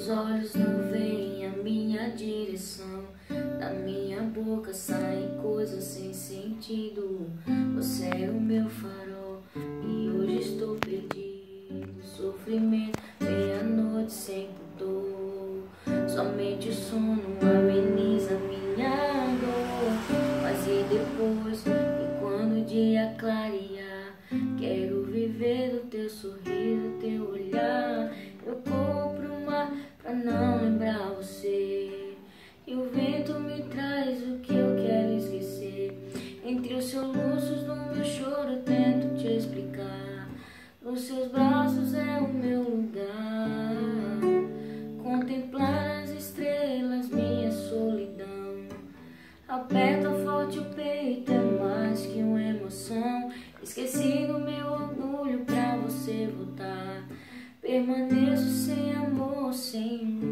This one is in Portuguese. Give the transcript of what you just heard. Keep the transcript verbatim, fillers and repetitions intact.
Seus olhos não veem a minha direção, da minha boca saem coisas sem sentido. Você é o meu farol e hoje estou perdido. Sofrimento, meia-noite sem pudor, somente o sono ameniza minha dor. Mas e depois, e quando o dia clarear, quero viver do teu sorriso, teu olhar. Eu corro pro mar pra não lembrar você, e o vento me traz o que eu quero esquecer. Entre os soluços do meu choro eu tento te explicar. Nos seus braços é o meu lugar, contemplar as estrelas, minha solidão. Aperta forte o peito, é mais que uma emoção. Esqueci do meu orgulho pra você voltar. Permaneço sem amor, sem